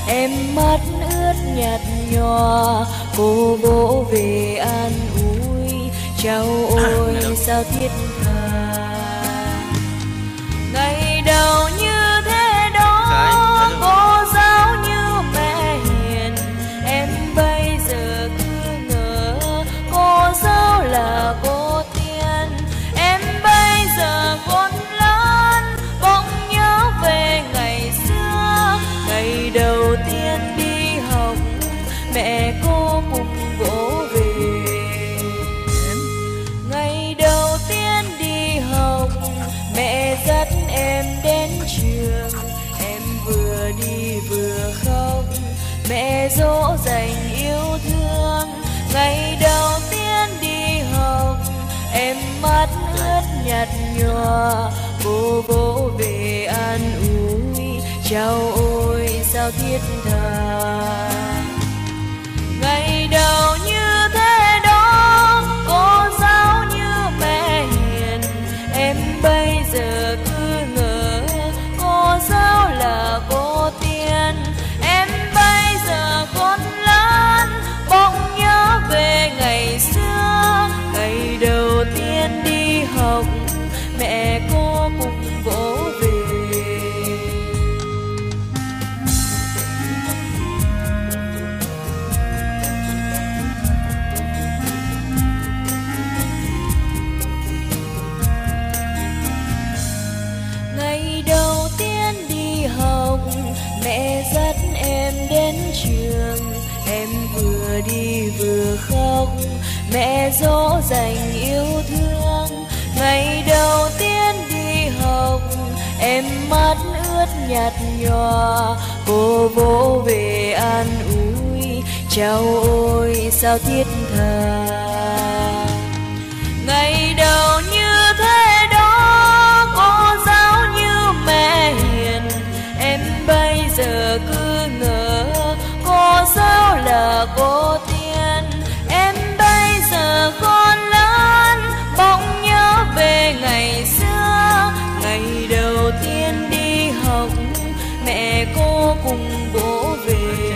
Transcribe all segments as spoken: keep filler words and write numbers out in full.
em mắt ướt nhạt nhòa, cô vỗ về an ủi, cháu ôi sao thiết tha. Ngày đầu như thế đó, cô giáo như mẹ hiền, em bây giờ cứ ngỡ cô giáo là cô tiên. Em bây giờ khôn lớn, bỗng nhớ về ngày xưa, ngày đầu tiên đi học, mẹ cô cùng vỗ về. Ngày đầu tiên đi học, mẹ dắt em đến trường, em vừa đi vừa khóc, mẹ dỗ dành yêu thương. Ngày đầu tiên đi học, em mắt ướt nhạt nhòa, cô vỗ về an ủi, cháu ôi sao thiết tha. Ngày đầu như thế đó, cô giáo như mẹ hiền, em bây giờ cứ ngỡ cô giáo là cô tiên. Em bây giờ khôn lớn, bỗng nhớ về ngày xưa, ngày đầu tiên đi học, mẹ cô cùng vỗ về. Ngày đầu tiên đi học, mẹ dắt em đến trường, em vừa đi vừa khóc, mẹ dỗ dành yêu thương. Ngày đầu tiên đi học, em mắt ướt nhạt nhòa, cô vỗ về an ủi, cháu ôi sao thiết tha. Ngày đầu như thế đó, cô giáo như mẹ hiền, em bây giờ cứ ngỡ cô giáo là cô tiên. Em bây giờ khôn lớn, bỗng nhớ về ngày xưa, ngày đầu tiên đi học, mẹ cô cùng vỗ về.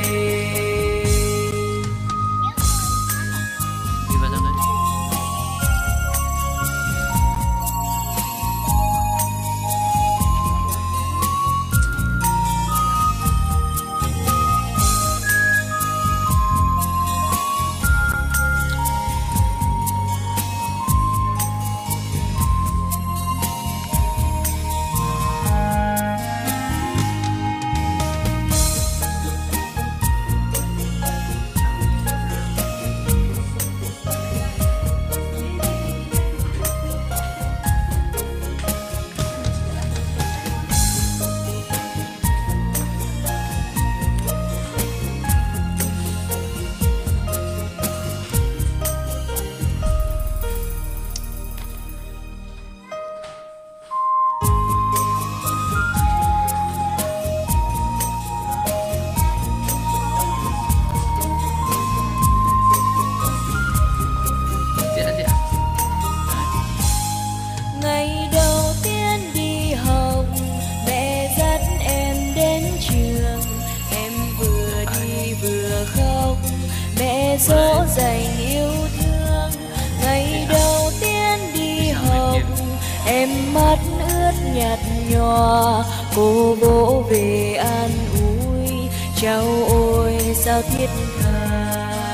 Ngày đầu tiên đi học, mẹ dắt em đến trường, em vừa đi vừa khóc, mẹ dỗ dành yêu thương. Ngày đầu tiên đi học, em mắt ướt nhạt nhòa, cô vỗ về an ủi, cháu ôi sao thiết tha.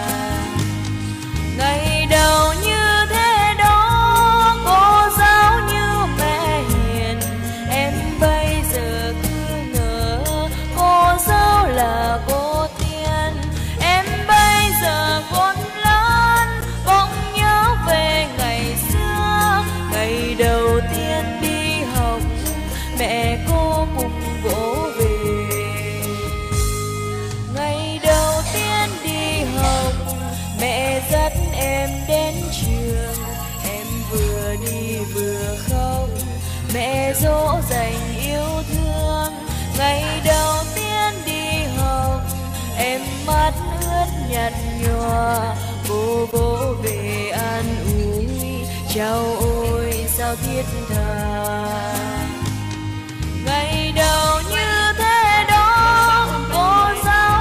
Ngày đầu như thế đó, cô giáo như mẹ hiền, em bây giờ cứ ngỡ cô giáo là cô tiên. Em bây giờ khôn lớn, bỗng nhớ về ngày xưa, ngày đầu tiên đi học, mẹ cô cùng vỗ về. Ngày đầu tiên đi học, mẹ dắt em đến trường, em vừa đi vừa khóc, mẹ dỗ dành yêu thương. Ngày đầu tiên đi học, em mắt ướt nhạt nhòa, cô vỗ về an ủi, cháu ôi sao thiết tha. Ngày đầu như thế đó, cô giáo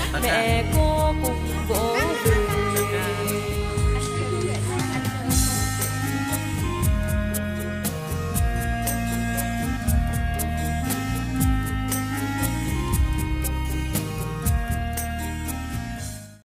mẹ có